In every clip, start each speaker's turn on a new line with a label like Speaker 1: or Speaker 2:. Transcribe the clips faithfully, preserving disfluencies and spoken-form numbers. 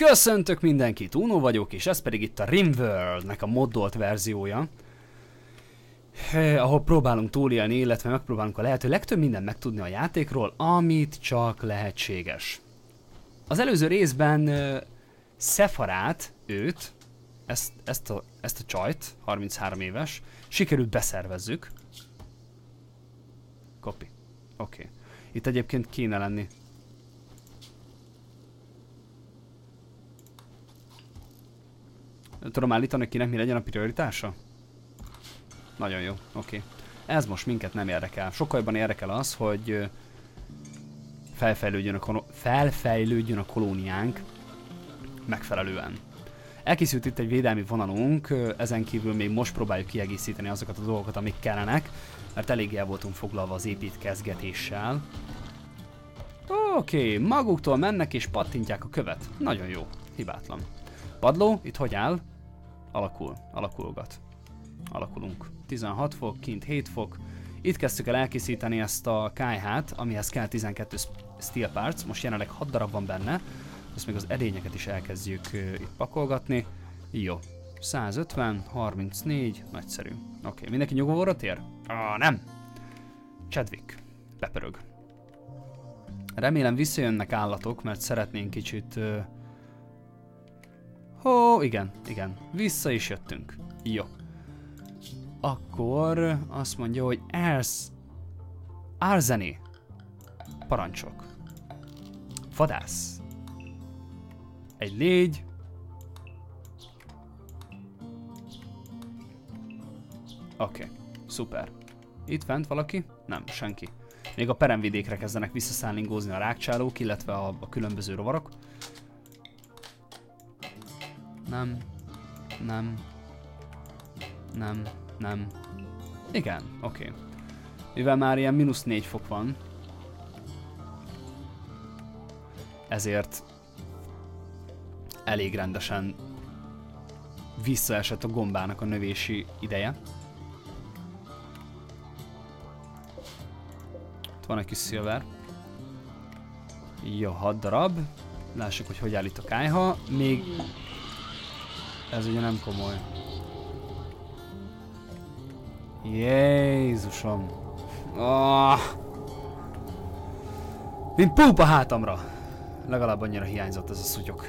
Speaker 1: Köszöntök mindenkit, Uno vagyok, és ez pedig itt a Rimworld-nek a moddolt verziója. Eh, ahol próbálunk túlélni, illetve megpróbálunk a lehető legtöbb mindent megtudni a játékról, amit csak lehetséges. Az előző részben uh, Sepharát, őt, ezt, ezt, a, ezt a csajt, harminchárom éves, sikerült beszervezzük. Copy. Oké. Okay. Itt egyébként kéne lenni. Tudom állítani, kinek mi legyen a prioritása? Nagyon jó, oké. Okay. Ez most minket nem érdekel. Sokkal jobban érdekel az, hogy felfejlődjön a, felfejlődjön a kolóniánk megfelelően. Elkészült itt egy védelmi vonalunk, ezen kívül még most próbáljuk kiegészíteni azokat a dolgokat, amik kellenek, mert eléggé el voltunk foglalva az építkezgetéssel. Oké, okay, maguktól mennek és pattintják a követ. Nagyon jó, hibátlan. Padló, itt hogy áll? Alakul, alakulgat. Alakulunk. tizenhat fok, kint hét fok. Itt kezdtük el elkészíteni ezt a kályhát, amihez kell tizenkettő steel parts. Most jelenleg hat darab van benne. Azt még az edényeket is elkezdjük uh, itt pakolgatni. Jó. százötven, harmincnégy, nagyszerű. Oké, okay. Mindenki nyugovóra tér? Ah, nem! Chadwick. Bepörög. Remélem visszajönnek állatok, mert szeretnénk kicsit... Uh... Ó, igen, igen. Vissza is jöttünk. Jó. Akkor azt mondja, hogy Ers... Arzeni. Parancsok. Vadász. Egy légy. Oké, okay. Szuper. Itt fent valaki? Nem, senki. Még a peremvidékre kezdenek visszaszállingózni a rákcsálók, illetve a, a különböző rovarok. Nem. Nem. Nem. Nem. Igen, oké. Okay. Mivel már ilyen mínusz négy fok van, ezért elég rendesen visszaesett a gombának a növési ideje. Itt van egy kis szilver. Jó, hat darab. Lássuk, hogy hogy áll itt a kályha. Még... Ez ugye nem komoly. Jézusom. Oh. Mint púp a hátamra. Legalább annyira hiányzott ez a szutyok.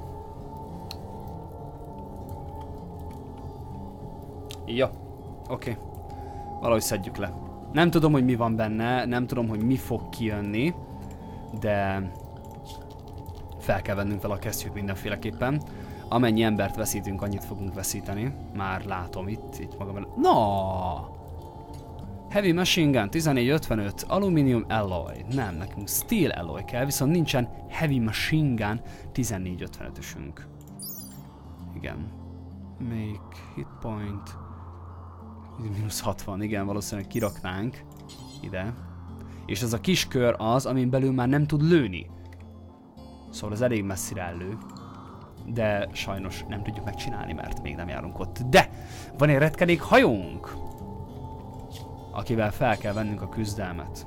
Speaker 1: Jó, oké. Okay. Valahogy szedjük le. Nem tudom, hogy mi van benne, nem tudom, hogy mi fog kijönni, de fel kell vennünk vele a kesztyűt mindenféleképpen. Amennyi embert veszítünk, annyit fogunk veszíteni. Már látom itt, itt magam előtt. No! Heavy Machine Gun tizennégy ötvenöt, Aluminium Alloy. Nem, nekünk Steel Alloy kell, viszont nincsen Heavy Machine Gun tizennégy ötvenötösünk. Igen. Make hit point. mínusz hatvan, igen, valószínűleg kiraknánk ide. És ez a kis kör az, amin belül már nem tud lőni. Szóval az elég messzire ellő. De sajnos nem tudjuk megcsinálni, mert még nem járunk ott. De van egy retkenék hajónk, akivel fel kell vennünk a küzdelmet.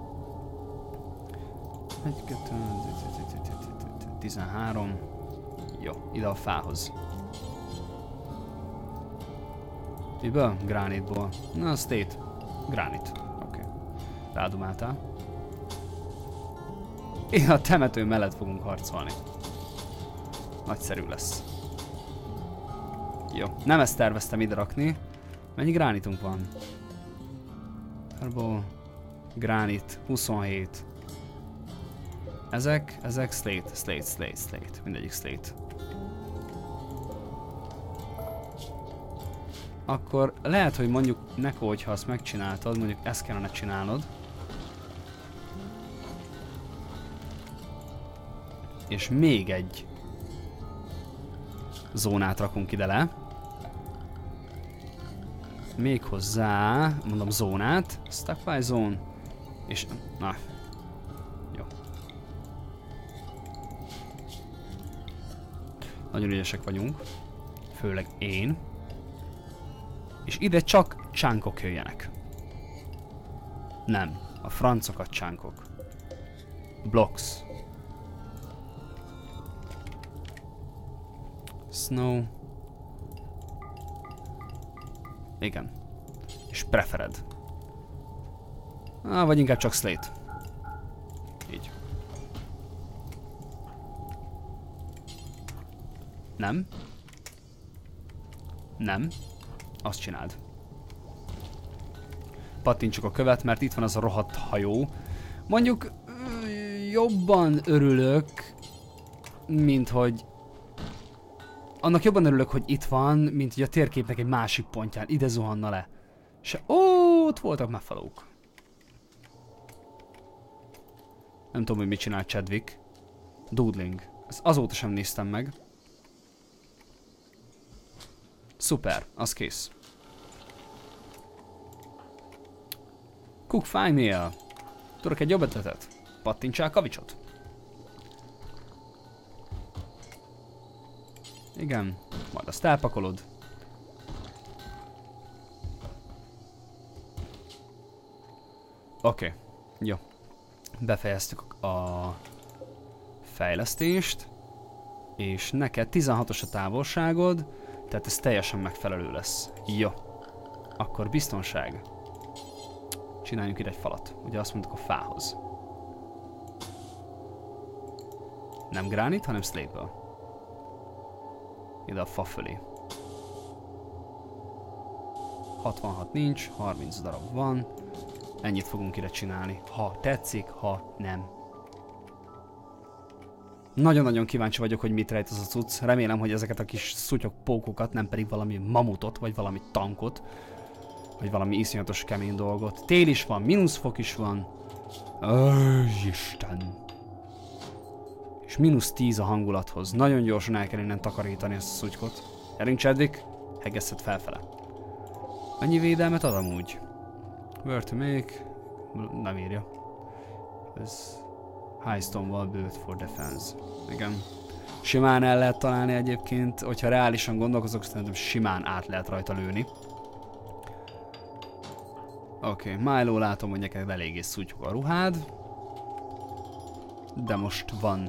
Speaker 1: egy, kettő, tizenhárom. Jó, ide a fához. Miből? Gránitból. Na, state. Gránit. Oké. Okay. Rádumáltál. Én a temető mellett fogunk harcolni. Nagyszerű lesz. Jó. Nem ezt terveztem ide rakni. Mennyi gránitunk van? Turbo. Gránit. huszonhét. Ezek, ezek slate, slate, slate, slate. Mindegyik slate. Akkor lehet, hogy mondjuk Neko, hogyha azt megcsináltad, mondjuk ezt kellene csinálnod. És még egy zónát rakunk ide le. Még hozzá, mondom zónát, Stockpile Zone, és na, jó. Nagyon ügyesek vagyunk, főleg én. És ide csak csánkok jöjjenek. Nem, a francokat csánkok. Blocks. Snow. Igen. És prefered. Ah, vagy inkább csak slate. Így. Nem. Nem. Azt csináld. Pattintsuk a követ, mert itt van az a rohadt hajó. Mondjuk jobban örülök, mint hogy... Annak jobban örülök, hogy itt van, mint hogy a térképnek egy másik pontján. Ide zuhanna le. Se... Ó, ott voltak megfelelők. Nem tudom, hogy mit csinál Chadwick. Doodling. Ezt azóta sem néztem meg. Szuper, az kész. Cook fine meal. Tudok egy jobb ötletet? Pattintsál kavicsot. Igen, majd azt elpakolod. Oké, okay. Jó. Befejeztük a fejlesztést. És neked tizenhatos a távolságod, tehát ez teljesen megfelelő lesz. Jó. Akkor biztonság. Csináljunk ide egy falat. Ugye azt mondtuk a fához. Nem gránit, hanem slate-ből. Ide a fa fölé. hatvanhat nincs, harminc darab van. Ennyit fogunk ide csinálni. Ha tetszik, ha nem. Nagyon-nagyon kíváncsi vagyok, hogy mit rejt az a cucc. Remélem, hogy ezeket a kis szutyok pókokat, nem pedig valami mamutot, vagy valami tankot. Vagy valami iszonyatos kemény dolgot. Tél is van, mínuszfok is van. Öh, Isten. És mínusz tíz a hangulathoz. Nagyon gyorsan el kell innen takarítani ezt a szutykot. Gyerünk, Chadwick, hegesszed felfele. Annyi védelmet ad amúgy? Where to make? Nem írja. Ez high stone-val built for defense. Igen. Simán el lehet találni egyébként. Hogyha reálisan gondolkozok, szerintem simán át lehet rajta lőni. Oké, okay. Milo, látom, hogy neked eléggé szútyog a ruhád. De most van.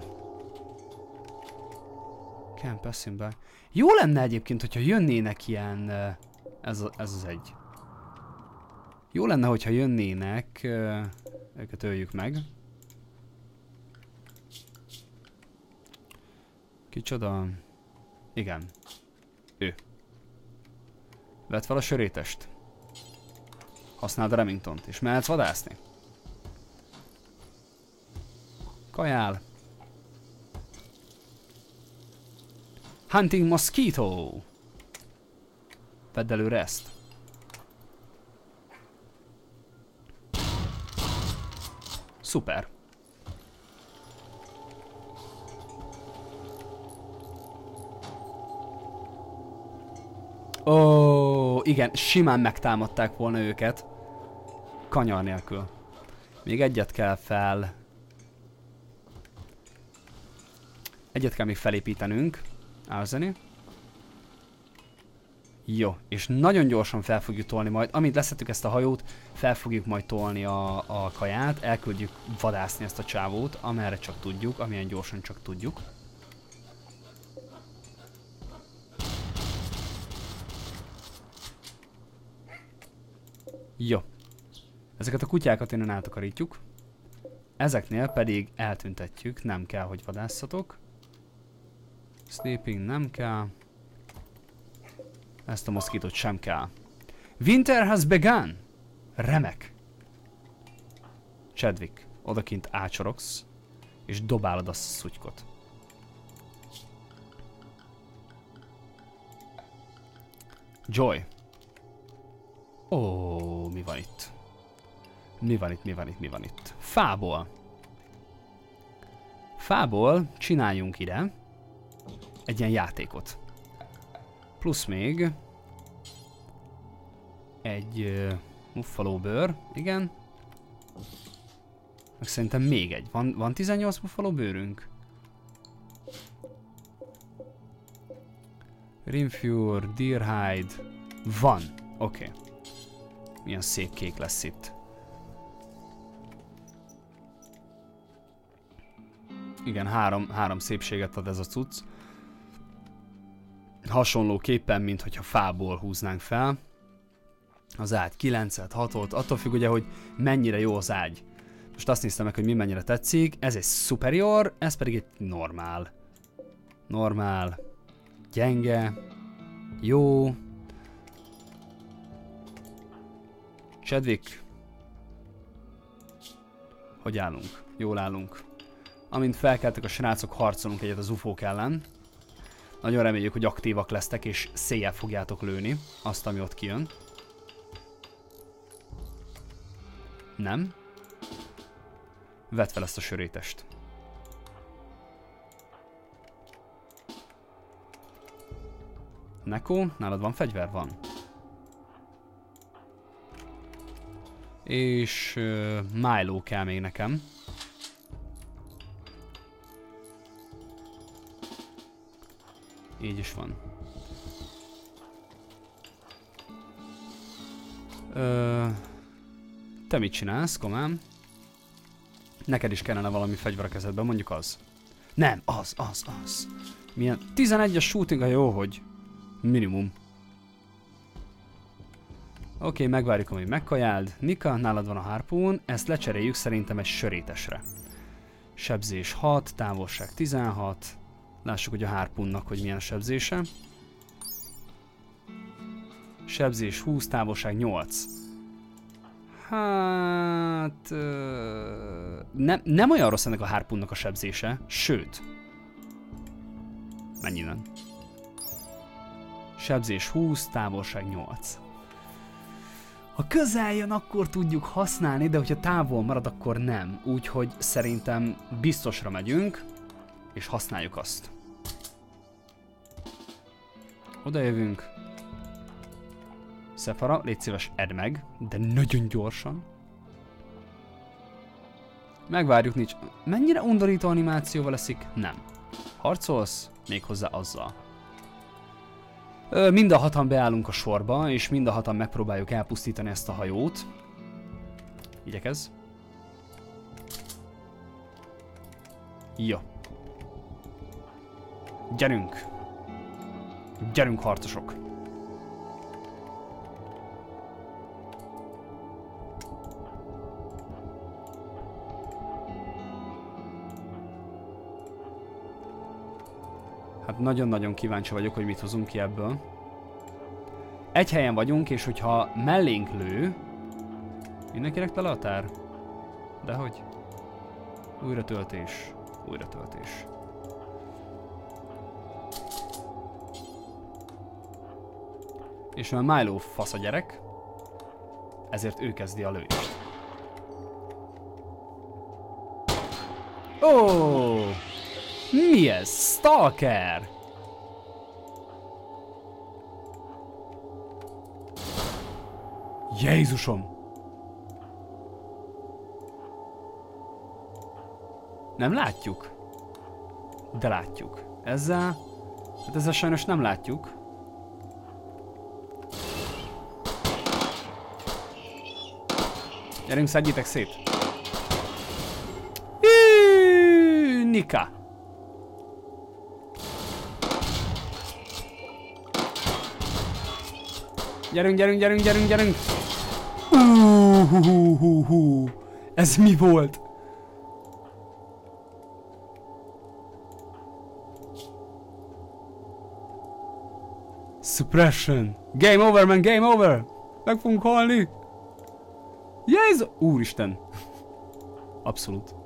Speaker 1: Can't pass him by. Jó lenne egyébként, hogyha jönnének ilyen... Ez, ez az egy. Jó lenne, hogyha jönnének... Őket öljük meg. Kicsoda? Igen. Ő. Vedd fel a sörétest. Használd a Remingtont, és mehetsz vadászni. Kajál. Hunting mosquito. Vedd előre ezt. Szuper. Ó, igen, simán megtámadták volna őket. Kanyar nélkül. Még egyet kell fel... Egyet kell még felépítenünk. Árzeni. Jó, és nagyon gyorsan fel fogjuk tolni majd. Amint leszettük ezt a hajót, fel fogjuk majd tolni a, a kaját. Elküldjük vadászni ezt a csávót, amerre csak tudjuk, amilyen gyorsan csak tudjuk. Jó. Ezeket a kutyákat innen eltakarítjuk. Ezeknél pedig eltüntetjük, nem kell, hogy vadászatok. Sleeping nem kell. Ezt a moszkítót sem kell. Winter has begun! Remek! Chadwick, odakint ácsorogsz, és dobálod azt a szutykot. Joy. Ó, mi van itt? Mi van itt, mi van itt, mi van itt? Fából. Fából csináljunk ide egy ilyen játékot. Plusz még egy uh, muffaló bőr, igen. Meg szerintem még egy. Van, van tizennyolc muffaló bőrünk? Rimfure, Deerhide. Van. Oké. Okay. Milyen szép kék lesz itt. Igen, három, három szépséget ad ez a cucc. hasonlóképpen, mint hogyha fából húznánk fel az ágy kilencet, hatot, attól függ ugye, hogy mennyire jó az ágy. Most azt néztem meg, hogy mi mennyire tetszik, ez egy superior, ez pedig egy normál. Normál, gyenge, jó. Chadwick. Hogy állunk? Jól állunk. Amint felkeltek a srácok, harcolunk egyet az ufók ellen. Nagyon reméljük, hogy aktívak lesztek, és széjjel fogjátok lőni azt, ami ott kijön. Nem. Vedd fel ezt a sörétest. Neko, nálad van fegyver? Van. És uh, Milo kell még nekem. Így is van. Ö, te mit csinálsz, komám? Neked is kellene valami fegyver a kezedben, mondjuk az. Nem, az, az, az. Milyen? tizenegyes shooting, a jó, hogy minimum. Oké, okay, megvárjuk, amíg megkajáld. Nika, nálad van a harpún, ezt lecseréljük szerintem egy sörétesre. Sebzés hat, távolság tizenhat. Lássuk, hogy a harpunnak, hogy milyen a sebzése. Sebzés húsz, távolság nyolc. Hát... Uh, nem, nem olyan rossz ennek a harpunnak a sebzése, sőt. Menj innen. Sebzés húsz, távolság nyolc. Ha közel jön, akkor tudjuk használni, de hogyha távol marad, akkor nem. Úgyhogy szerintem biztosra megyünk, és használjuk azt. Oda jövünk. Sephara, légy szíves, edd meg, de nagyon gyorsan. Megvárjuk, nincs. Mennyire undorító animációval leszik? Nem. Harcolsz? Méghozzá azzal. Ö, mind a hatan beállunk a sorba, és mind a hatan megpróbáljuk elpusztítani ezt a hajót. Igyekez. Jó. Gyerünk! Gyerünk, harcosok! Hát nagyon-nagyon kíváncsi vagyok, hogy mit hozunk ki ebből. Egy helyen vagyunk, és hogyha mellénk lő... Mindenkinek tele a tár? Dehogy? Újra töltés. Újra töltés. És mert Milo fasz a gyerek, ezért ő kezdi a lőést. Ó! Oh! Mi ez? Stalker! Jézusom! Nem látjuk? De látjuk. Ezzel... Hát ezzel sajnos nem látjuk. Gyerünk, szedjétek szét! Hű, Nika! Gyerünk, gyerünk, gyerünk, gyerünk, gyerünk! Uh, hu, hu, hu, hu. Ez mi volt? Suppression! Game over, man, game over! Meg fogunk halni! Jézus! Úristen! Abszolút.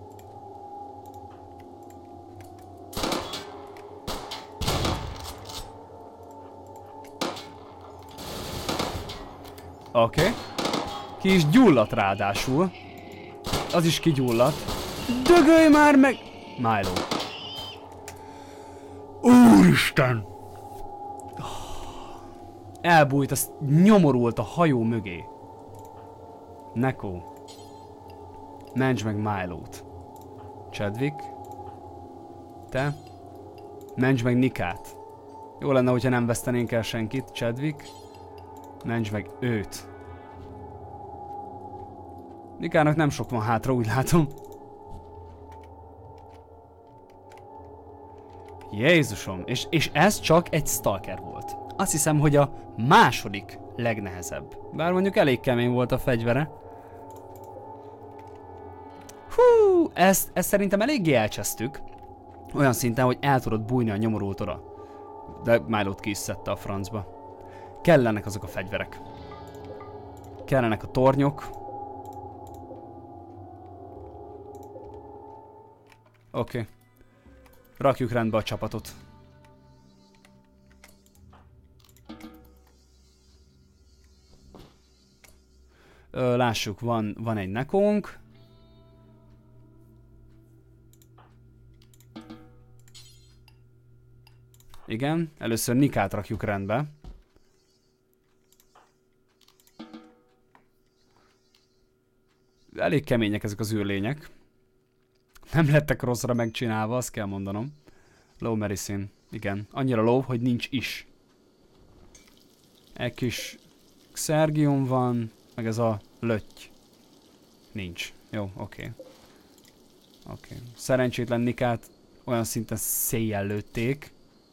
Speaker 1: Oké. Okay. Ki is gyulladt ráadásul. Az is kigyulladt. Dögölj már meg! Milo. Úristen! Elbújt, az nyomorult a hajó mögé. Neko. Mentsd meg Milo-t. Chadwick. Te. Mentsd meg Nikát. Jó lenne, hogyha nem vesztenénk el senkit. Chadwick. Mentsd meg őt. Nikának nem sok van hátra, úgy látom. Jézusom, és, és ez csak egy stalker volt. Azt hiszem, hogy a második legnehezebb. Bár mondjuk elég kemény volt a fegyvere. Hú, ezt, ezt szerintem eléggé elcsesztük. Olyan szinten, hogy el tudod bújni a nyomorultra. De Milo-t ki is szedte a francba. Kellenek azok a fegyverek. Kellenek a tornyok. Oké. Okay. Rakjuk rendbe a csapatot. Ö, lássuk, van, van egy nekónk. Igen, először Nikát rakjuk rendbe. Elég kemények ezek az űrlények. Nem lettek rosszra megcsinálva, azt kell mondanom. Low medicine. Igen, annyira low, hogy nincs is. Egy kis Xergium van, meg ez a lötty. Nincs. Jó, oké. Okay. Oké. Okay. Szerencsétlen Nikát olyan szinten széjjel lőtték.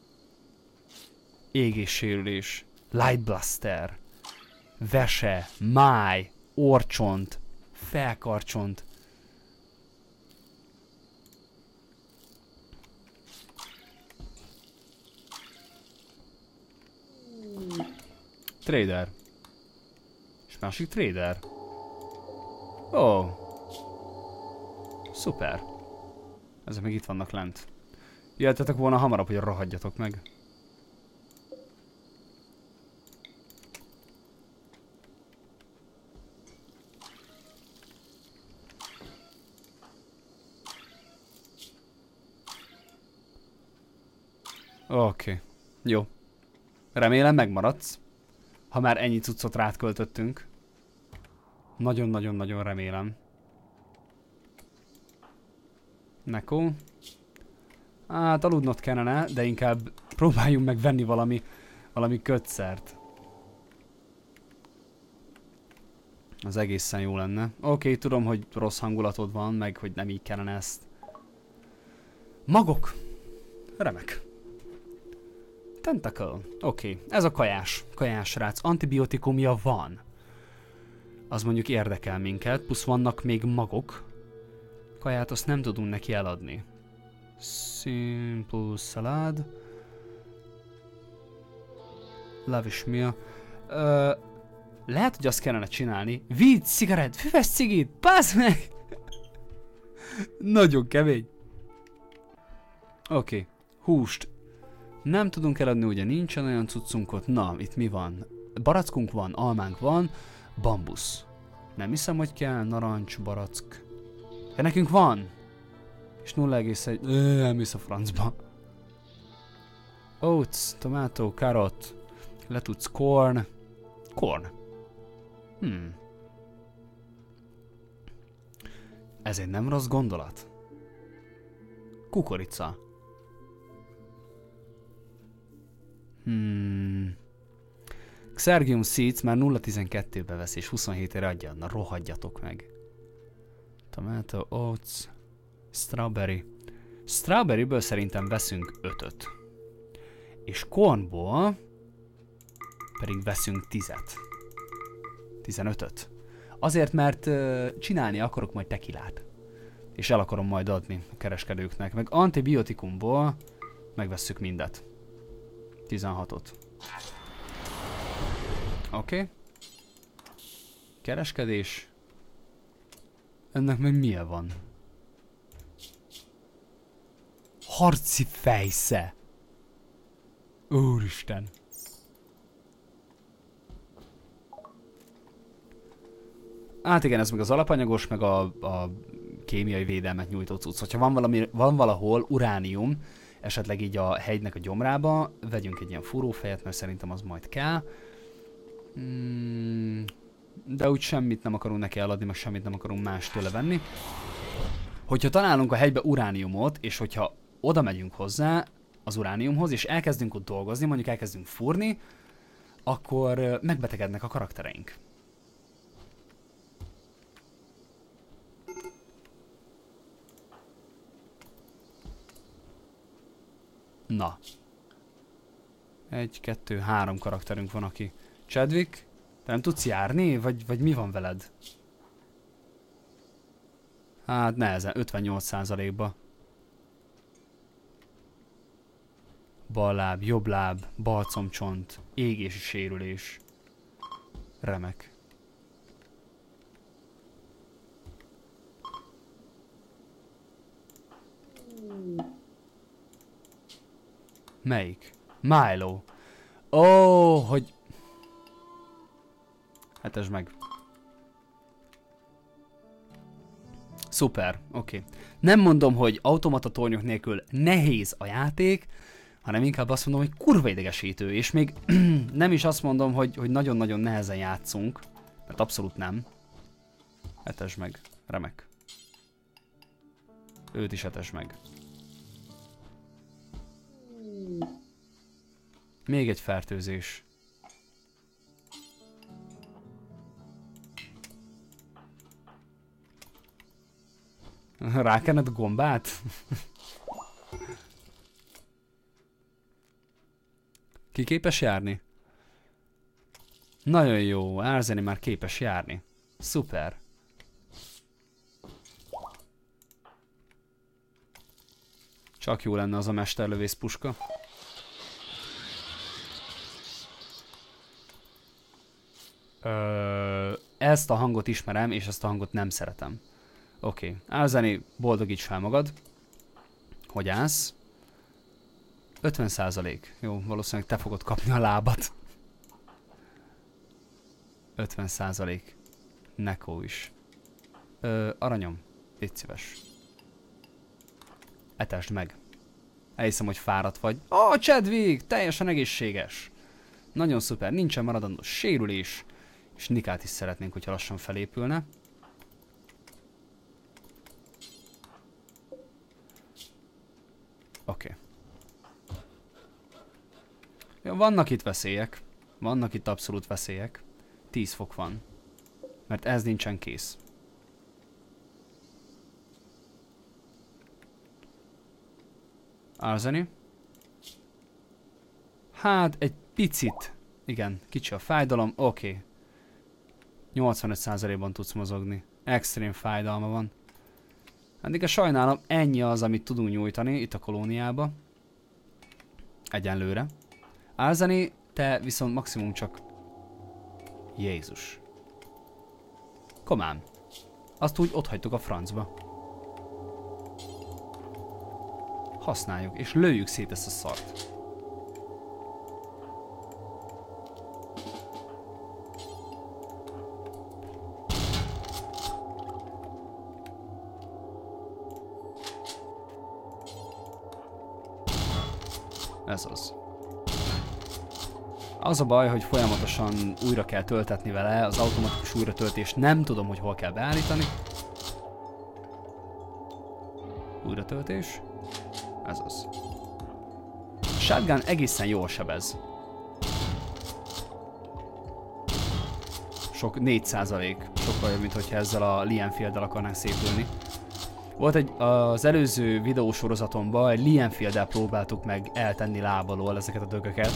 Speaker 1: Égéssérülés. Light Blaster. Vese. Máj. Orcsont. Felkarcsont. Trader. És másik trader. Ó. Oh. Szuper. Ezek még itt vannak lent. Jöttetek volna hamarabb, hogy rohadjatok meg. Oké. Okay. Jó. Remélem megmaradsz. Ha már ennyi cuccot rád költöttünk. Nagyon-nagyon-nagyon remélem. Neko. Hát aludnod kellene, de inkább próbáljunk meg venni valami, valami kötszert. Az egészen jó lenne. Oké, okay, tudom, hogy rossz hangulatod van, meg hogy nem így kellene ezt. Magok. Remek. Tentacle. Oké, okay. Ez a kajás. Kajás srác. Antibiotikumja van. Az mondjuk érdekel minket, plusz vannak még magok. Kaját azt nem tudunk neki eladni. Simple salad. Lavish meal. Ö, lehet, hogy azt kellene csinálni. Weed, cigarett, füves cigit, bázd meg! Nagyon kemény. Oké, okay. Húst. Nem tudunk eladni, ugye nincsen olyan cuccunk ott. Na, itt mi van? Barackunk van, almánk van, bambusz. Nem hiszem, hogy kell narancs, barack. De nekünk van! És nulla egész egy... Nem hisz a francba. Oats, tomato, carrot, letudsz corn. Corn. Hmm. Ez egy nem rossz gondolat. Kukorica. Hmm. Xergium Seeds már nulla tizenkettőbe vesz és huszonhétre adja. Na rohadjatok meg. Tomato, oats, strawberry. Strawberryből szerintem veszünk ötöt. És cornból pedig veszünk tízet. tizenötöt. Azért, mert uh, csinálni akarok majd tekilát. És el akarom majd adni a kereskedőknek. Meg antibiotikumból megvesszük mindet. tizenhatot. Oké. Okay. Kereskedés. Ennek meg milyen van? Harci fejsze. Úristen. Hát igen, ez meg az alapanyagos, meg a, a kémiai védelmet nyújtó cucc. Hogyha van, valami, van valahol uránium, esetleg így a hegynek a gyomrába, vegyünk egy ilyen fúrófejet, mert szerintem az majd kell. Mm, de úgy semmit nem akarunk neki eladni, meg semmit nem akarunk más tőle venni. Hogyha találunk a hegybe urániumot, és hogyha oda megyünk hozzá az urániumhoz, és elkezdünk ott dolgozni, mondjuk elkezdünk fúrni, akkor megbetegednek a karaktereink. Na. Egy, kettő, három karakterünk van, aki... Chadwick, te nem tudsz járni? Vagy, vagy mi van veled? Hát nehezen, ötvennyolc százalékba. Bal láb, jobb láb, bal combcsont, égési sérülés. Remek. Melyik? Milo. Ó, oh, hogy... Hetesd meg. Szuper, oké. Okay. Nem mondom, hogy automata tornyok nélkül nehéz a játék, hanem inkább azt mondom, hogy kurva idegesítő, és még nem is azt mondom, hogy, hogy nagyon-nagyon nehezen játszunk, mert abszolút nem. Etesd meg, remek. Őt is etesd meg. Még egy fertőzés. Rákened a gombát? Ki képes járni? Nagyon jó, Arzeni már képes járni. Szuper. Csak jó lenne az a mesterlövész puska. Ö, ezt a hangot ismerem, és ezt a hangot nem szeretem. Oké, okay. Arzeni, boldogíts fel magad. Hogy állsz? ötven százalék. Jó, valószínűleg te fogod kapni a lábat. ötven százalék. Neko is. Ö, aranyom, légy szíves. Etesd meg. Elhiszem, hogy fáradt vagy. Ó, oh, Chadwick! Teljesen egészséges. Nagyon szuper, nincsen maradandó sérülés. És Nikát is szeretnénk, hogyha lassan felépülne. Oké. Okay. Ja, vannak itt veszélyek. Vannak itt abszolút veszélyek. tíz fok van. Mert ez nincsen kész. Arzeni. Hát egy picit. Igen, kicsi a fájdalom. Oké. Okay. nyolcvanöt százalékban tudsz mozogni. Extrém fájdalma van. Eddig a sajnálom, ennyi az, amit tudunk nyújtani itt a kolóniába. Egyenlőre. Arzeni, te viszont maximum csak... Jézus. Komám. Azt úgy otthagytuk a francba. Használjuk, és lőjük szét ezt a szart. Ez az. Az a baj, hogy folyamatosan újra kell töltetni vele, az automatikus újratöltést nem tudom, hogy hol kell beállítani. Újratöltés. Ez az. A shotgun egészen jól sebez. Sok négy százalék. Sokkal jobb, mint hogyha ezzel a Lienfield-del akarnánk szépülni. Volt egy, az előző videósorozatomban egy Lienfield-del próbáltuk meg eltenni lábalól ezeket a dögöket.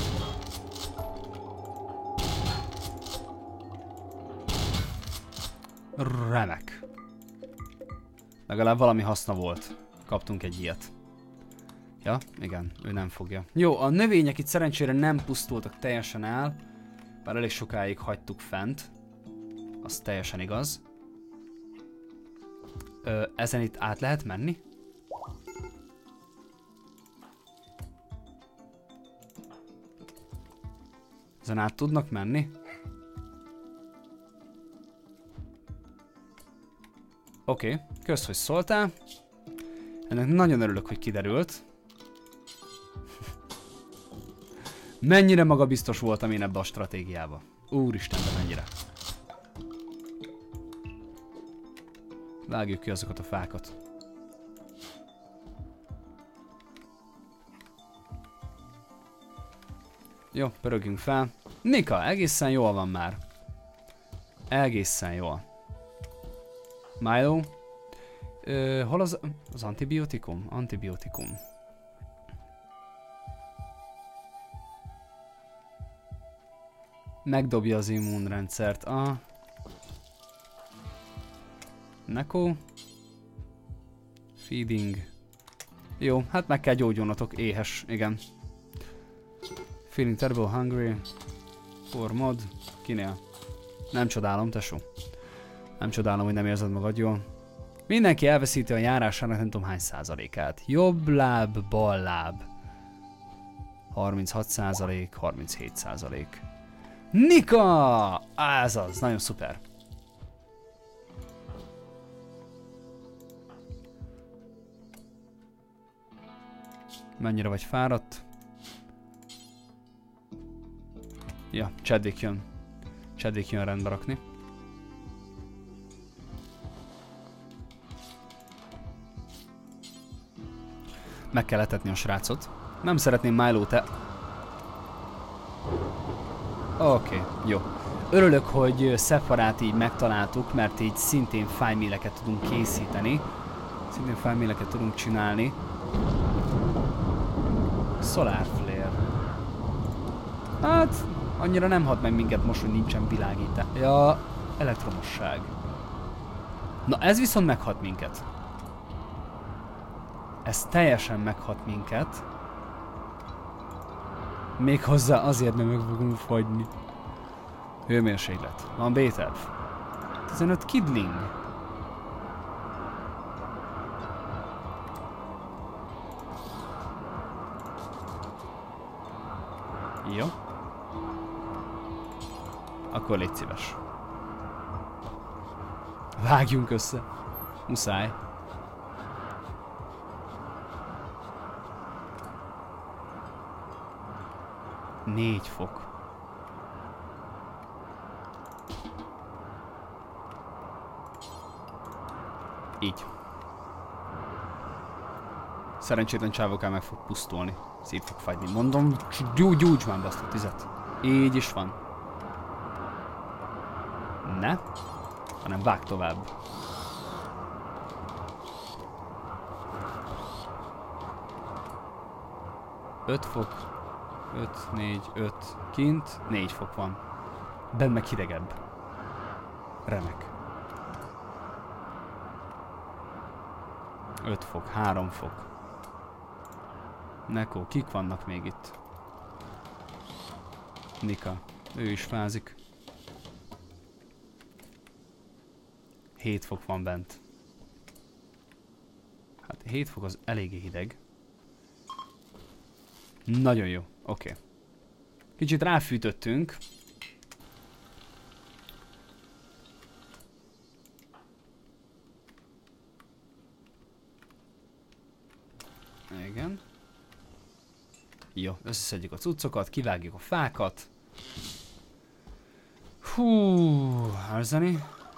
Speaker 1: Remek. Legalább valami haszna volt. Kaptunk egy ilyet. Ja, igen, ő nem fogja. Jó, a növények itt szerencsére nem pusztultak teljesen el. Bár elég sokáig hagytuk fent. Az teljesen igaz. Ö, ezen itt át lehet menni? Ezen át tudnak menni? Oké, okay, kösz, hogy szóltál. Ennek nagyon örülök, hogy kiderült. Mennyire magabiztos voltam én ebbe a stratégiába. Úristen, de mennyire. Vágjuk ki azokat a fákat. Jó, pörögjünk fel. Nika, egészen jól van már. Egészen jól. Milo. Ö, hol az, az antibiotikum? Antibiotikum. Megdobja az immunrendszert. A... Neko. Feeding. Jó, hát meg kell gyógyulnotok. Éhes, igen. Feeling terrible, hungry. For mod. Kinél? Nem csodálom, tesó. Nem csodálom, hogy nem érzed magad jól. Mindenki elveszíti a járásának nem tudom hány százalékát. Jobb láb, bal láb. harminchat százalék, harminchét százalék. Nika! Ez az, nagyon szuper. Mennyire vagy fáradt? Ja, Chadwick jön. Chadwick jön rendbe rakni. Meg kell etetni a srácot. Nem szeretném Milo te... Oké, okay, jó. Örülök, hogy Sephorát így megtaláltuk, mert így szintén fájméleket tudunk készíteni. Szintén fájméleket tudunk csinálni. Solar Flare. Hát, annyira nem hat meg minket most, hogy nincsen világítás. Ja, elektromosság. Na, ez viszont meghat minket. Ez teljesen meghat minket. Méghozzá azért, mert meg fogunk fagyni. Hőmérséklet. Van B-terv. tizenöt kidling. Jó. Akkor légy szíves. Vágjunk össze. Muszáj. Négy fok. Így. Szerencsétlen csávokán meg fog pusztulni. Szét fog fagyni. Mondom, gyú gyújts már be azt a tüzet. Így is van. Ne, hanem vág tovább. öt fok. öt, négy, öt. Kint négy fok van. Benn meg hidegebb. Remek. öt fok, három fok. Neko, kik vannak még itt? Nika, ő is fázik. hét fok van bent. Hát hét fok az eléggé hideg. Nagyon jó, oké. Okay. Kicsit ráfűtöttünk. Igen. Jó, összeszedjük a cuccokat, kivágjuk a fákat. Hú, Arzani.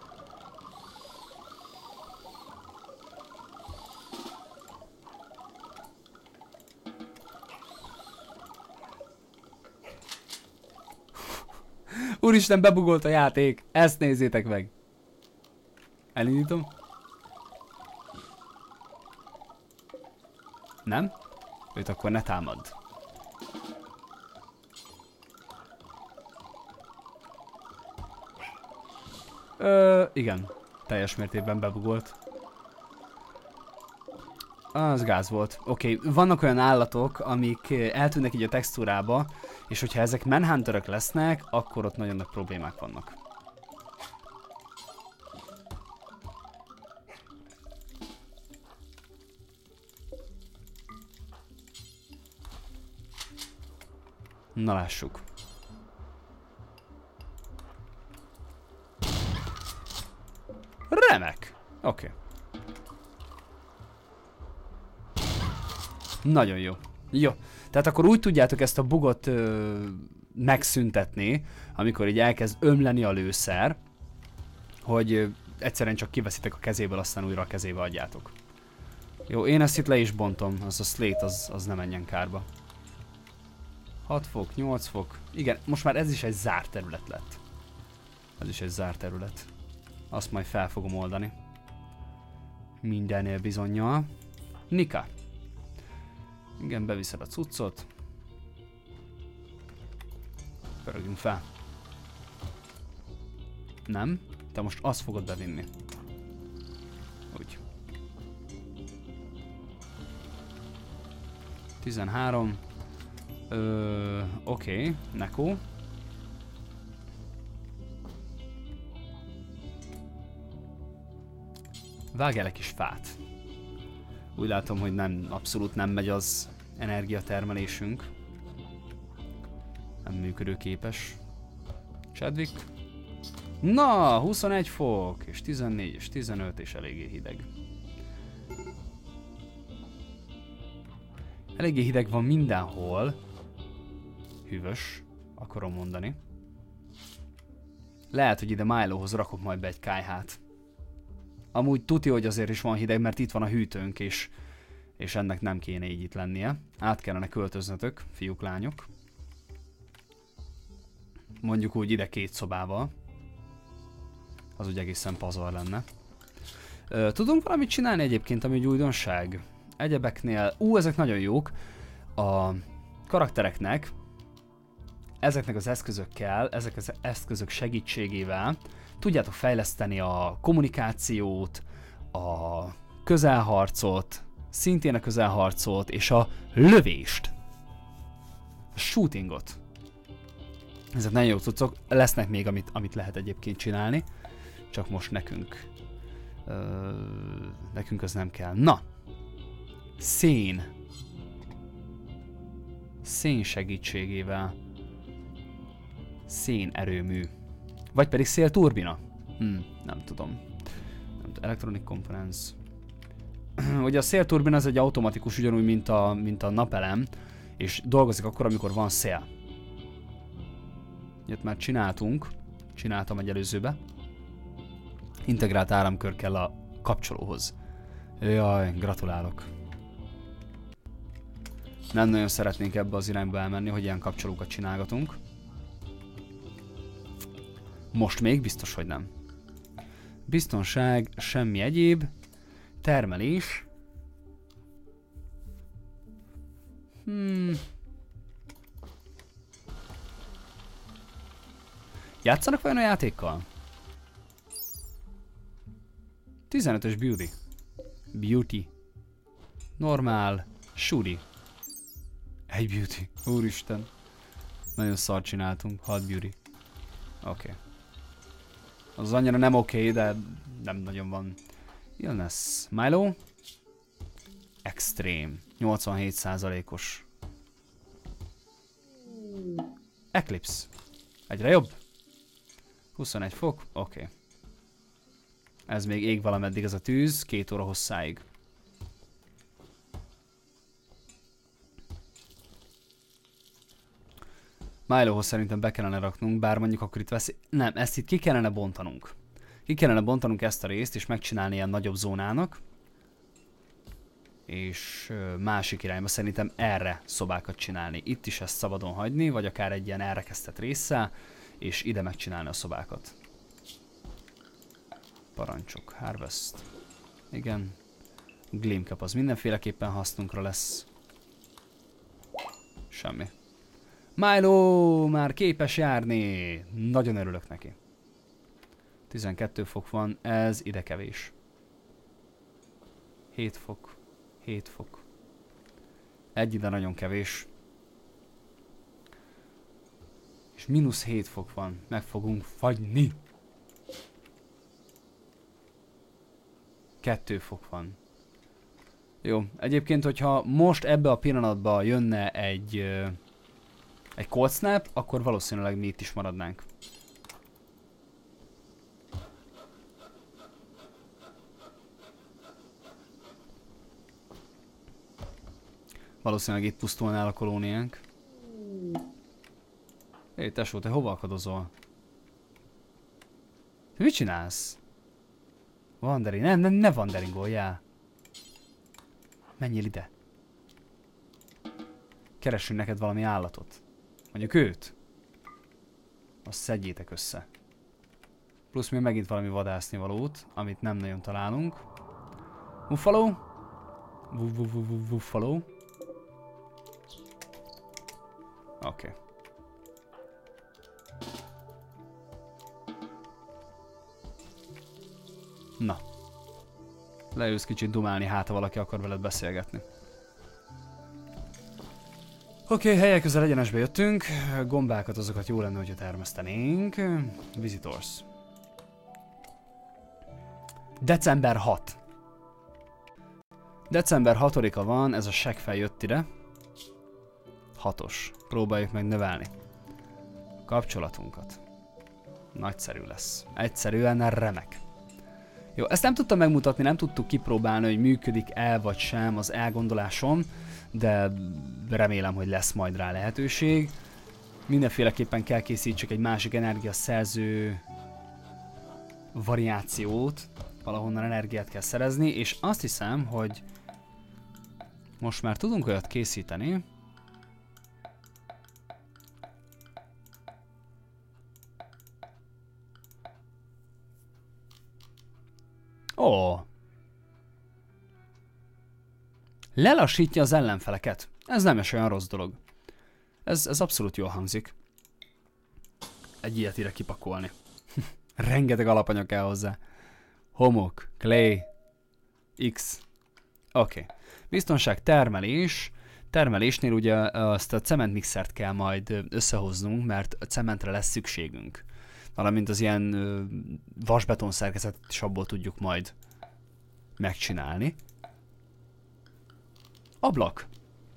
Speaker 1: Úristen, bebugolt a játék! Ezt nézzétek meg! Elindítom. Nem? Őt akkor ne támadd. Ö, igen. Teljes mértékben bebugolt. Az gáz volt. Oké, okay. Vannak olyan állatok, amik eltűnnek így a textúrába, és hogyha ezek manhunterök lesznek, akkor ott nagyon nagy problémák vannak. Na lássuk. Remek! Oké. Okay. Nagyon jó. Jó. Tehát akkor úgy tudjátok ezt a bugot ö, megszüntetni, amikor így elkezd ömleni a lőszer, hogy ö, egyszerűen csak kiveszitek a kezéből, aztán újra a kezébe adjátok. Jó, én ezt itt le is bontom, az a slate az, az ne menjen kárba. hat fok, nyolc fok. Igen, most már ez is egy zárt terület lett. Ez is egy zárt terület. Azt majd fel fogom oldani. Mindennél bizonnyal. Nika. Igen, beviszed a cuccot. Pörögjünk fel. Nem? Te most azt fogod bevinni. Úgy. tizenhárom. Ö, oké, okay. Neko. Vágj egy kis fát. Úgy látom, hogy nem, abszolút nem megy az energiatermelésünk. Nem működőképes. Chadwick. Na, huszonegy fok, és tizennégy, és tizenöt, és eléggé hideg. Eléggé hideg van mindenhol. Hűvös, akarom mondani. Lehet, hogy ide Milohoz rakok majd be egy kályhát. Amúgy tuti, hogy azért is van hideg, mert itt van a hűtőnk, és, és ennek nem kéne így itt lennie. Át kellene költöznötök, fiúk, lányok. Mondjuk úgy ide két szobával. Az úgy egészen pazar lenne. Ö, tudunk valamit csinálni egyébként, ami úgy újdonság? Egyebeknél... Ú, ezek nagyon jók. A karaktereknek ezeknek az eszközökkel, ezek az eszközök segítségével tudjátok fejleszteni a kommunikációt, a közelharcot, szintén a közelharcot és a lövést. A shootingot. Ezek nagyon jó cuccok. Lesznek még, amit, amit lehet egyébként csinálni. Csak most nekünk. Ö, nekünk az nem kell. Na! Szén. Szén segítségével. Szén erőmű. Vagy pedig szélturbina. Hm, nem tudom. Nem tudom. Electronic Components. Ugye a szélturbina az egy automatikus, ugyanúgy, mint a, mint a napelem, és dolgozik akkor, amikor van szél. Ilyet már csináltunk. Csináltam egy előzőbe. Integrált áramkör kell a kapcsolóhoz. Jaj, gratulálok. Nem nagyon szeretnénk ebbe az irányba elmenni, hogy ilyen kapcsolókat csinálgatunk. Most még biztos, hogy nem. Biztonság, semmi egyéb. Termelés. Hmm. Játszanak vajon a játékkal? tizenötös beauty. Beauty. Normál. Suri. Egy beauty. Úristen. Nagyon szar csináltunk. hat beauty. Oké. Okay. Az annyira nem oké, okay, de nem nagyon van. Illness. Milo. Extreme. nyolcvanhét százalékos. Eclipse. Egyre jobb. huszonegy fok. Oké. Okay. Ez még ég valameddig ez a tűz. Két óra hosszáig. Milohoz szerintem be kellene raknunk, bár mondjuk akkor itt veszi... Nem, ezt itt ki kellene bontanunk. Ki kellene bontanunk ezt a részt, és megcsinálni ilyen nagyobb zónának. És másik irányba szerintem erre szobákat csinálni. Itt is ezt szabadon hagyni, vagy akár egy ilyen elrekesztett résszel, és ide megcsinálni a szobákat. Parancsok, Harvest. Igen. Gleamcap az mindenféleképpen hasznunkra lesz. Semmi. Milo már képes járni. Nagyon örülök neki. tizenkettő fok van, ez ide kevés. hét fok. hét fok. Egy ide nagyon kevés. És mínusz hét fok van. Meg fogunk fagyni. kettő fok van. Jó, egyébként, hogyha most ebbe a pillanatban jönne egy... egy cold snap, akkor valószínűleg mi itt is maradnánk. Valószínűleg itt pusztulnál a kolóniánk. Hé, tesó, te hova akadozol? Te mit csinálsz? Wandering, nem, nem, ne wanderingoljál. Menjél ide. Keressünk neked valami állatot. Mondjuk őt. Azt szedjétek össze. Plusz még megint valami vadászni valót, amit nem nagyon találunk. Buffalo. Buffalo. Oké. Okay. Na. Leülsz kicsit dumálni, hát ha valaki akar veled beszélgetni. Oké, okay, helyek közel egyenesbe jöttünk. Gombákat, azokat jó lenne, hogyha termesztenénk. Visitors. december hatodika. december hatodika van, ez a seggfej jött ide. Hatos. Próbáljuk meg növelni kapcsolatunkat. Nagyszerű lesz. Egyszerűen remek. Jó, ezt nem tudtam megmutatni, nem tudtuk kipróbálni, hogy működik-e vagy sem az elgondolásom, de remélem, hogy lesz majd rá lehetőség. Mindenféleképpen kell készítsük egy másik energiaszerző variációt, valahonnan energiát kell szerezni, és azt hiszem, hogy most már tudunk olyat készíteni. Ó. Lelassítja az ellenfeleket. Ez nem is olyan rossz dolog. Ez, ez abszolút jól hangzik. Egy ilyet ide kipakolni. Rengeteg alapanyag kell hozzá. Homok, clay, X. Oké. Okay. Biztonság, termelés. Termelésnél ugye azt a cementmixert kell majd összehoznunk, mert a cementre lesz szükségünk. Valamint az ilyen ö, vasbeton szerkezetet is abból tudjuk majd megcsinálni. Ablak.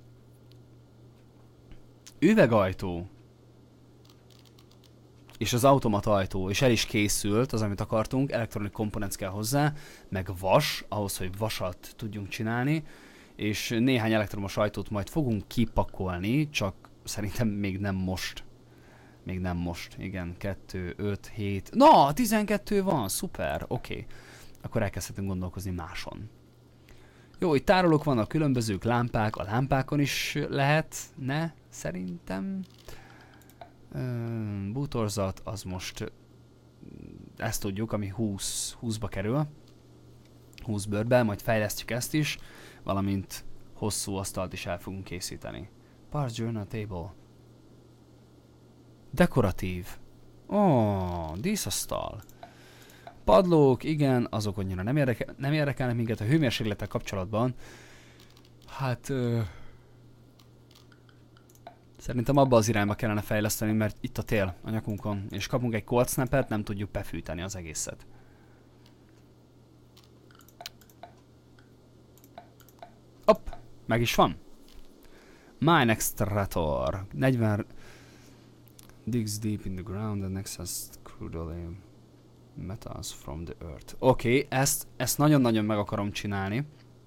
Speaker 1: Üvegajtó. És az automata ajtó, és el is készült az, amit akartunk, elektronik komponens kell hozzá, meg vas, ahhoz, hogy vasat tudjunk csinálni, és néhány elektromos ajtót majd fogunk kipakolni, csak szerintem még nem most. Még nem most, igen, kettő, öt, hét, na, tizenkettő van, szuper, oké. Okay. Akkor elkezdhetünk gondolkozni máson. Jó, itt tárolók vannak, különbözők, lámpák, a lámpákon is lehetne, szerintem. Uh, bútorzat, az most ezt tudjuk, ami húsz, húszba kerül. húsz bőrbe, majd fejlesztjük ezt is, valamint hosszú asztalt is el fogunk készíteni. Parts Journal Table. Dekoratív. Ó, oh, díszasztal. Padlók, igen, azok annyira nem, érdekel, nem érdekelnek minket a hőmérséklettel kapcsolatban. Hát... Uh, Szerintem abba az irányba kellene fejleszteni, mert itt a tél a nyakunkon, és kapunk egy cold snapet, nem tudjuk befűteni az egészet. Hopp, meg is van. Mine extractor. negyven digs deep in the ground and access crude metals from the earth. Oké, okay, ezt, ezt nagyon-nagyon meg akarom csinálni.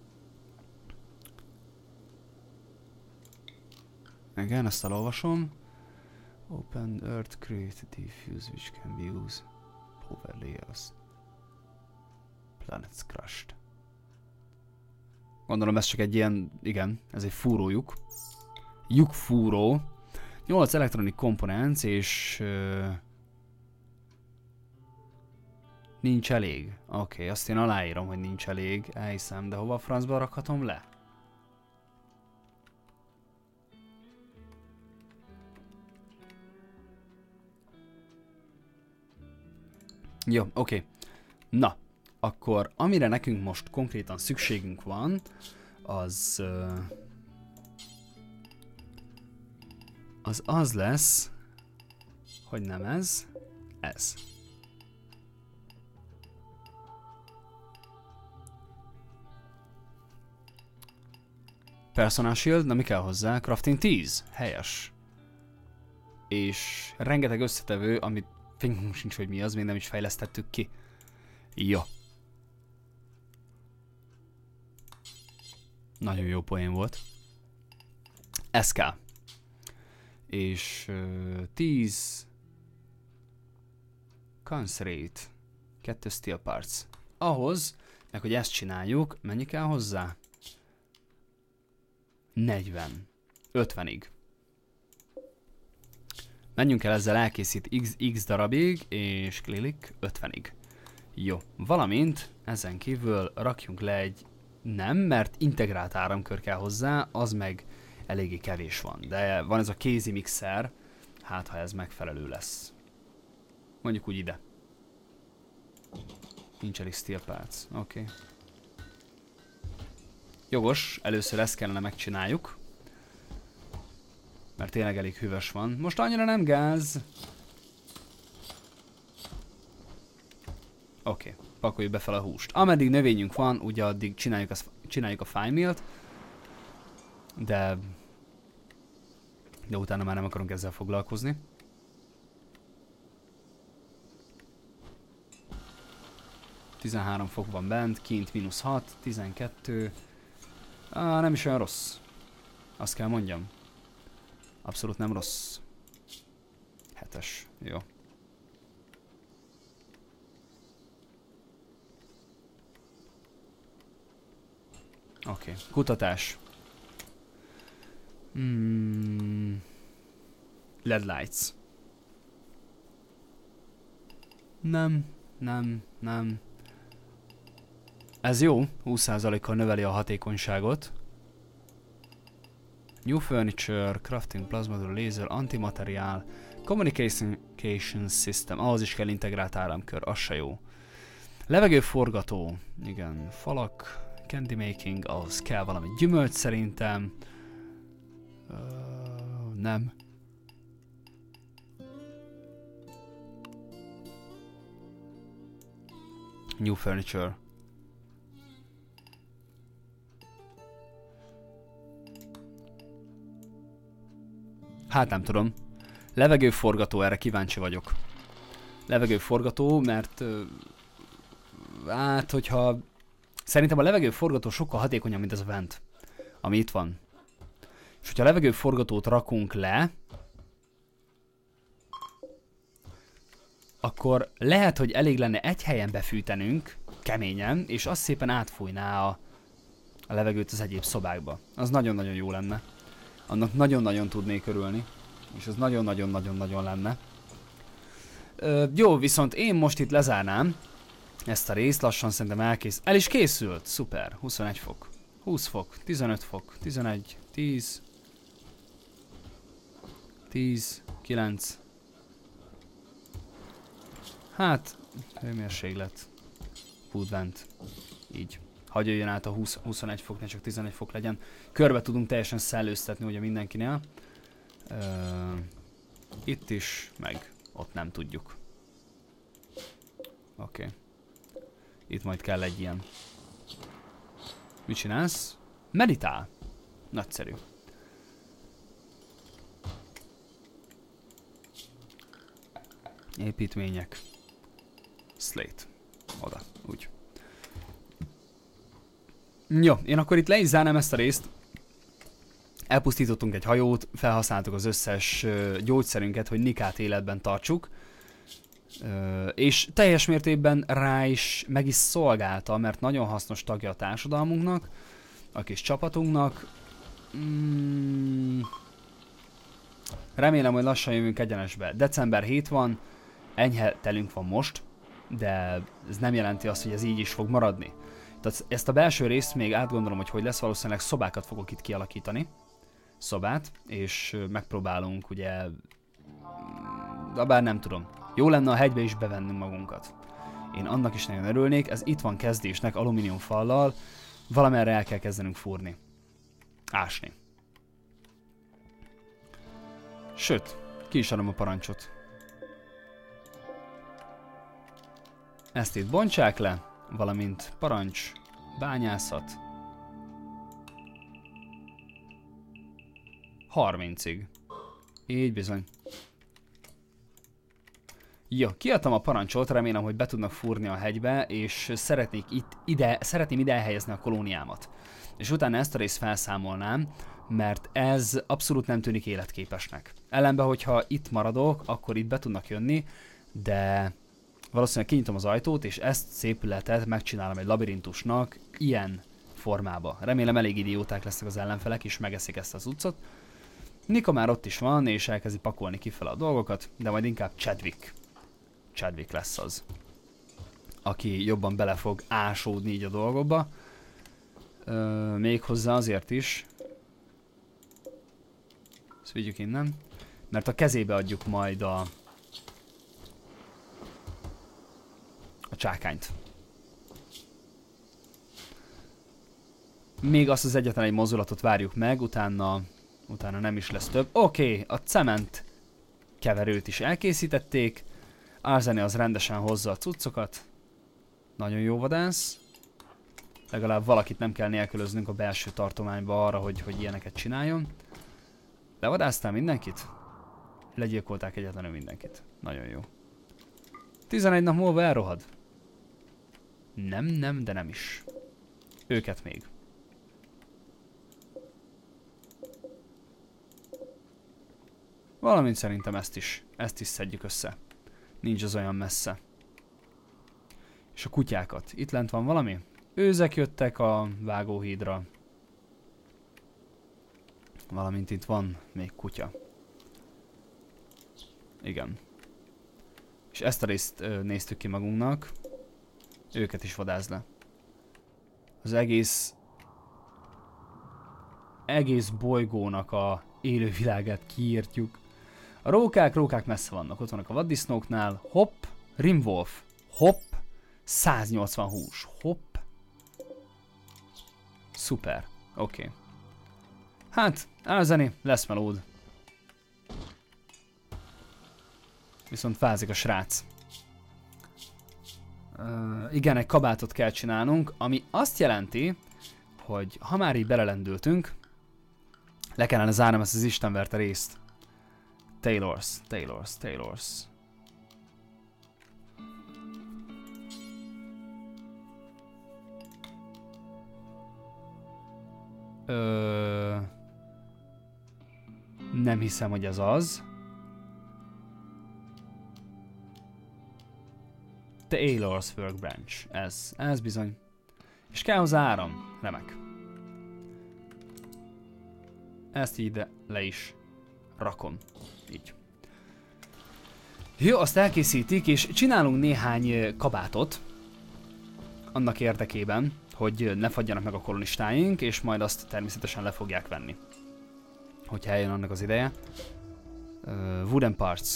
Speaker 1: Igen, ezt elolvasom. Open earth create diffuse which can be used. Power layers. Planets crushed. Gondolom ez csak egy ilyen, igen, ez egy fúrójuk. Lyukfúró. nyolc elektronik komponens és... Uh, nincs elég. Oké, okay, azt én aláírom, hogy nincs elég. Elhiszem, de hova a francba rakhatom le? Jó, oké. Okay. Na, akkor amire nekünk most konkrétan szükségünk van, az... Uh, az az lesz, hogy nem ez, ez. Personal shield, na mi kell hozzá? Crafting tíz, helyes. És rengeteg összetevő, amit fingunk sincs, hogy mi az, még nem is fejlesztettük ki. Jó. Nagyon jó poén volt. Ez kell. És uh, tíz concentrate, kettő steel parts. Ahhoz, meg hogy ezt csináljuk, mennyi kell hozzá? negyven. ötvenig. Menjünk el ezzel, elkészít x, x darabig, és klik ötvenig. Jó. Valamint ezen kívül rakjunk le egy nem, mert integrált áramkör kell hozzá, az meg eléggé kevés van. De van ez a kézi mixer, hát ha ez megfelelő lesz. Mondjuk úgy ide. Nincs elég steel parts. Oké. Okay. Jogos, először ezt kellene megcsináljuk. Mert tényleg elég hűvös van. Most annyira nem gáz. Oké, okay. Pakoljuk be fel a húst. Ameddig növényünk van, ugye addig csináljuk, az, csináljuk a fine mealt. De... De utána már nem akarunk ezzel foglalkozni. tizenhárom fok van bent, kint mínusz hat, tizenkettő. Á, nem is olyan rossz. Azt kell mondjam. Abszolút nem rossz. Hetes, jó. Oké, okay. Kutatás. Hmm. el é dé lights. Nem, nem, nem. Ez jó, húsz százalékkal növeli a hatékonyságot. New furniture, crafting, plasma, laser, antimateriál, communication system, ahhoz is kell integrált áramkör, az se jó. Levegőforgató, igen, falak, candy making, ahhoz kell valami gyümölcs szerintem. Uh, nem. New furniture. Hát nem tudom. Levegőforgató, erre kíváncsi vagyok. Levegőforgató, mert... Uh, hát, hogyha... Szerintem a levegőforgató sokkal hatékonyabb, mint ez a vent. Ami itt van. És hogyha levegőforgatót rakunk le... Akkor lehet, hogy elég lenne egy helyen befűtenünk, keményen, és az szépen átfújná a, a levegőt az egyéb szobákba. Az nagyon-nagyon jó lenne. Annak nagyon-nagyon tudnék örülni. És az nagyon-nagyon-nagyon-nagyon lenne. Ö, jó, viszont én most itt lezárnám ezt a részt, lassan szerintem elkész. El is készült! Szuper! huszonegy fok. húsz fok, tizenöt fok, tizenegy, tíz, tíz, kilenc. Hát, hőmérséklet. Foodvent. Így. Hagy jöjjön át a húsz, huszonegy fok, ne csak tizenegy fok legyen. Körbe tudunk teljesen szellőztetni ugye mindenkinél. Uh, itt is, meg ott nem tudjuk. Oké. Okay. Itt majd kell egy ilyen. Mit csinálsz? Meditál. Nagyszerű. Építmények. Slate. Oda. Úgy. Jó, én akkor itt le is zárnám ezt a részt. Elpusztítottunk egy hajót, felhasználtuk az összes uh, gyógyszerünket, hogy Nikát életben tartsuk. Uh, és teljes mértékben rá is meg is szolgálta, mert nagyon hasznos tagja a társadalmunknak, a kis csapatunknak. Mm. Remélem, hogy lassan jövünk egyenesbe. december hetedike van, enyhe telünk van most, de ez nem jelenti azt, hogy ez így is fog maradni. Tehát ezt a belső részt még átgondolom, hogy hogy lesz, valószínűleg szobákat fogok itt kialakítani. Szobát, és megpróbálunk ugye... De bár nem tudom. Jó lenne a hegybe is bevennünk magunkat. Én annak is nagyon örülnék, ez itt van kezdésnek alumínium fallal, valamerre el kell kezdenünk fúrni. Ásni. Sőt, ki is adom a parancsot. Ezt itt bontsák le, valamint parancs, bányászat. harmincig. Így bizony. Jó, kiadtam a parancsot, remélem, hogy be tudnak fúrni a hegybe, és szeretnék itt, ide, szeretném ide elhelyezni a kolóniámat. És utána ezt a részt felszámolnám, mert ez abszolút nem tűnik életképesnek. Ellenben, hogyha itt maradok, akkor itt be tudnak jönni, de valószínűleg kinyitom az ajtót, és ezt szépületet megcsinálom egy labirintusnak ilyen formába. Remélem elég idióták lesznek az ellenfelek, és megeszik ezt az utcot. Nika már ott is van, és elkezdi pakolni kifele a dolgokat, de majd inkább Chadwick. Chadwick lesz az, aki jobban bele fog ásódni így a dolgokba. Ö, méghozzá azért is. Ezt vigyük innen. Mert a kezébe adjuk majd a, a csákányt. Még azt az egyetlen egy mozdulatot várjuk meg, utána, utána nem is lesz több. Oké, okay, a cement keverőt is elkészítették. Arzeni az rendesen hozza a cuccokat. Nagyon jó vadász. Legalább valakit nem kell nélkülöznünk a belső tartományba arra, hogy, hogy ilyeneket csináljon. Levadásztál mindenkit? Legyilkolták egyetlenül mindenkit. Nagyon jó. tizenegy nap múlva elrohad. Nem, nem, de nem is. Őket még. Valamint szerintem ezt is. Ezt is szedjük össze. Nincs az olyan messze. És a kutyákat. Itt lent van valami? Őzek jöttek a vágóhídra. Valamint itt van még kutya. Igen. És ezt a részt ö, néztük ki magunknak. Őket is vadázd le. Az egész... egész bolygónak a élővilágát kiírtjuk. A rókák, rókák messze vannak. Ott vannak a vaddisznóknál. Hopp, Rimwolf. Hopp, száznyolcvan hús. Hopp. Szuper. Oké. Okay. Hát, Arzeni, lesz melód. Viszont fázik a srác. Uh, igen, egy kabátot kell csinálnunk, ami azt jelenti, hogy ha már így belelendültünk, le kellene zárnom ezt az istenverte részt. Taylors, Taylors, Taylors. Ö... Nem hiszem, hogy ez az. Taylors Workbench. Ez. Ez bizony. És kell hozzá áram. Remek. Ezt ide le is rakom. Így. Jó, azt elkészítik, és csinálunk néhány kabátot. Annak érdekében, hogy ne fagyjanak meg a kolonistáink, és majd azt természetesen le fogják venni. Hogyha eljön annak az ideje. Uh, wooden parts.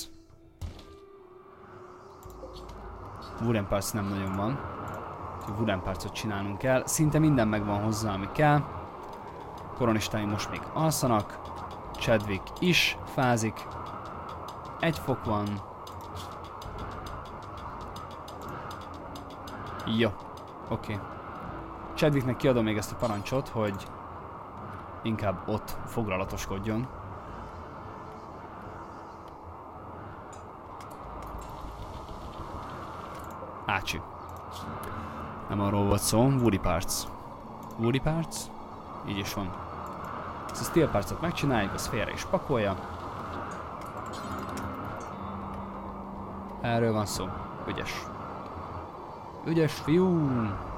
Speaker 1: Wooden parts nem nagyon van. Wooden partsot csinálnunk kell. Szinte minden megvan hozzá, ami kell. Kolonistáink most még alszanak. Chadwick is fázik. Egy fok van. Jó. Oké. Okay. Chadwicknek kiadom még ezt a parancsot, hogy inkább ott foglalatoskodjon. Ácsi. Nem arról volt szó. Woody parts. Woody parts? Így is van. Ezt a steel partsot megcsináljuk, az félre is pakolja. Erről van szó. Ügyes. Ügyes fiú.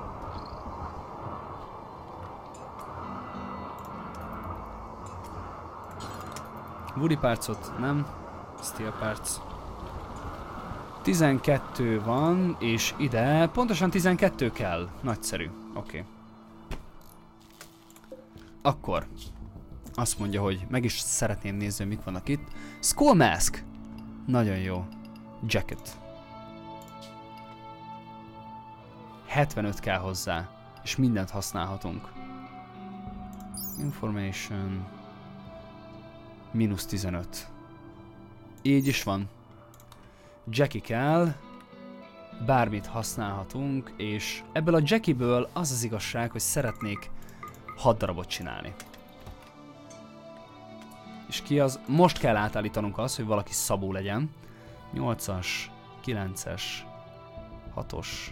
Speaker 1: Woody partsot nem. Steel parts. tizenkettő van, és ide pontosan tizenkettő kell. Nagyszerű. Oké. Okay. Akkor azt mondja, hogy meg is szeretném nézni, hogy mik vannak itt. Skull Mask. Nagyon jó. Jacket. hetvenöt kell hozzá, és mindent használhatunk. Information. mínusz tizenöt. Így is van. Jackie kell. Bármit használhatunk, és ebből a Jackieből az az igazság, hogy szeretnék hat darabot csinálni. És ki az? Most kell átállítanunk azt, hogy valaki Szabó legyen. nyolcas, kilences, hatos.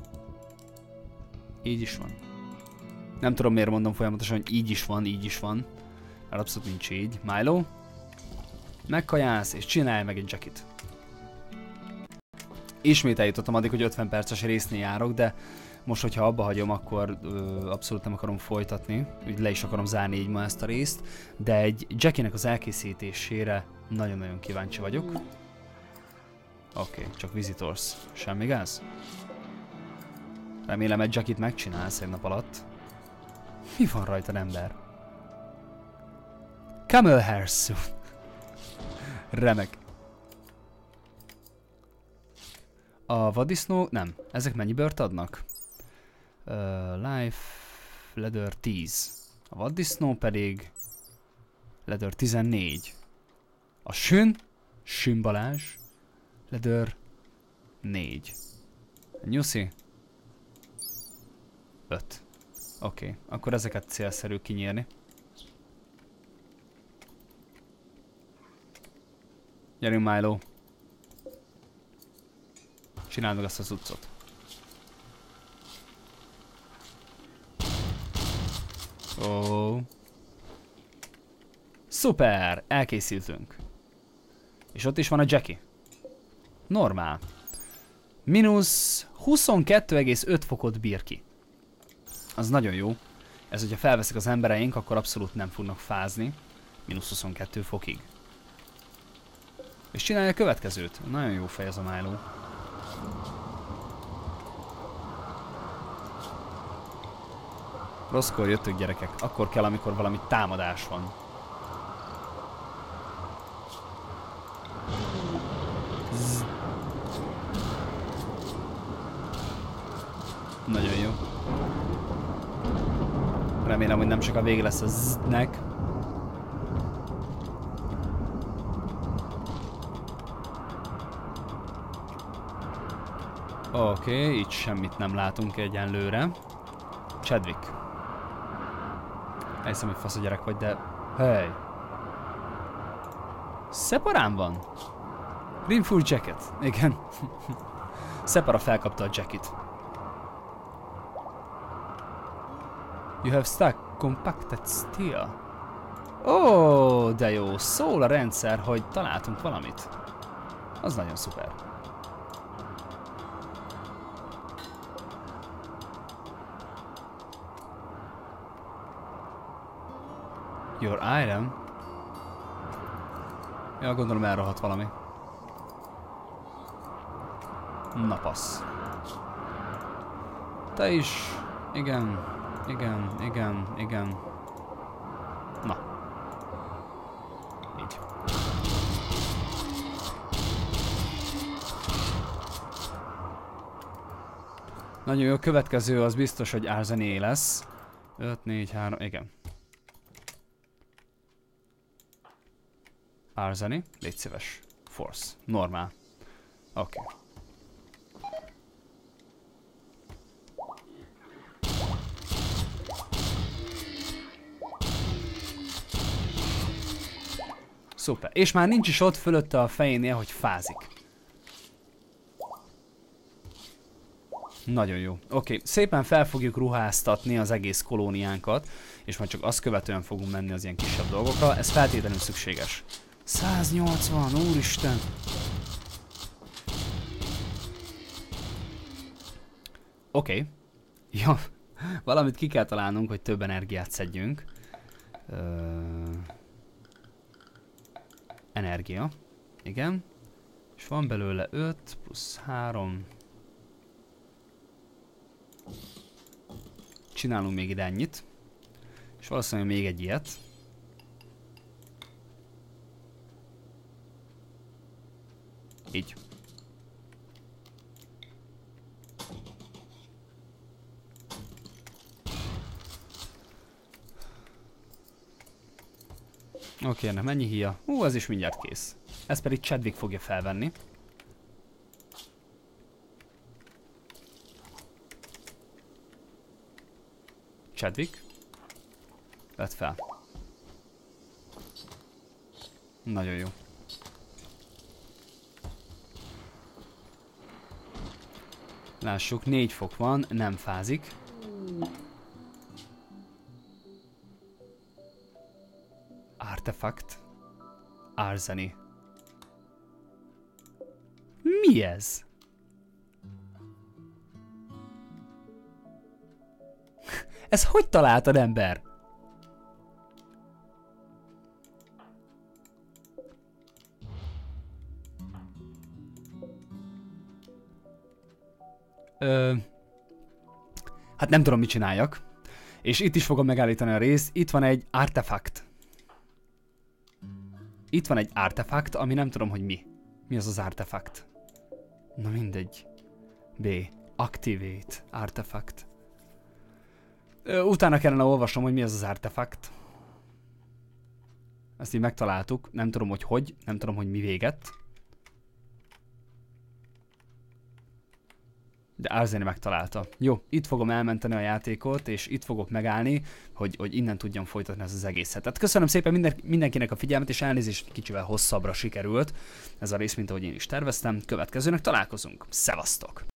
Speaker 1: Így is van. Nem tudom, miért mondom folyamatosan, hogy így is van, így is van. Mert abszolút nincs így. Milo. Megkajász, és csinálj meg egy Jackit. Ismét eljutottam addig, hogy ötven perces résznél járok, de most, hogyha abba hagyom, akkor ö, abszolút nem akarom folytatni. Úgy le is akarom zárni így ma ezt a részt. De egy Jackinek az elkészítésére nagyon-nagyon kíváncsi vagyok. Oké, okay, csak visitors. Semmi gáz? Remélem egy Jackit megcsinálsz egy nap alatt. Mi van rajtad, ember? Camel hair suit. Remek. A vaddisznó... Nem. Ezek mennyi bört adnak? Uh, life... leather tíz. A vaddisznó pedig leather tizennégy. A sün, Sün Balázs, leather négy. A nyuszi öt. Oké, okay. Akkor ezeket célszerű kinyírni. Gyerünk, Milo. Csináld meg azt az utcot. Ó. Oh. Szuper! Elkészültünk. És ott is van a Jackie. Normál. Minusz huszonkettő egész öt fokot bír ki. Az nagyon jó. Ez, hogyha felveszik az embereink, akkor abszolút nem fognak fázni. Minusz huszonkettő fokig. És csinálja a következőt. Nagyon jó fej ez a Milo. Rosszkor jöttök, gyerekek. Akkor kell, amikor valami támadás van. Zzz. Nagyon jó. Remélem, hogy nem csak a vége lesz a zznek. Oké, okay, itt semmit nem látunk egyenlőre. Chadwick. Elhiszem, hogy fasz a gyerek vagy, de... Hey! Szeparán van? Rimful jacket. Igen. Szepara felkapta a jacket. You have stuck compacted steel. Ó, oh, de jó. Szól a rendszer, hogy találtunk valamit. Az nagyon szuper. Your item? Ja, gondolom elrohadt valami. Na passz. Te is. Igen, igen, igen, igen. Na. Így. Nagyon jó, a következő az biztos, hogy Arzené lesz. öt, négy, három, igen. Arzani, légy szíves. Force. Normál. Oké. Okay. Szuper. És már nincs is ott fölötte a fejénél, hogy fázik. Nagyon jó. Oké, okay. Szépen fel fogjuk ruháztatni az egész kolóniánkat, és majd csak azt követően fogunk menni az ilyen kisebb dolgokra. Ez feltétlenül szükséges. száznyolcvan, úristen! Oké. Okay. Ja, valamit ki kell találnunk, hogy több energiát szedjünk. Ö... Energia. Igen. És van belőle öt plusz három. Csinálunk még ide ennyit. És valószínűleg még egy ilyet. Így. Oké, okay, ennek mennyi híja? Ú, ez is mindjárt kész. Ez pedig Chadwick fogja felvenni. Chadwick. Vedd fel. Nagyon jó. Lássuk, négy fok van, nem fázik. Artefakt. Arzani. Mi ez? Ez hogy találtad, ember? Ö... Hát nem tudom, mit csináljak. És itt is fogom megállítani a részt. Itt van egy artefakt. Itt van egy artefakt, ami nem tudom, hogy mi. Mi az az artefakt? Na mindegy. B. Activate artefakt. Ö, utána kellene olvasnom, hogy mi ez az artefakt. Ezt így megtaláltuk. Nem tudom, hogy hogy. Nem tudom, hogy mi véget. De Arzeni megtalálta. Jó, itt fogom elmenteni a játékot, és itt fogok megállni, hogy, hogy innen tudjam folytatni ezt az egészet. Tehát köszönöm szépen minden, mindenkinek a figyelmet, és elnézést, kicsivel hosszabbra sikerült ez a rész, mint ahogy én is terveztem. Következőnek találkozunk. Szevasztok!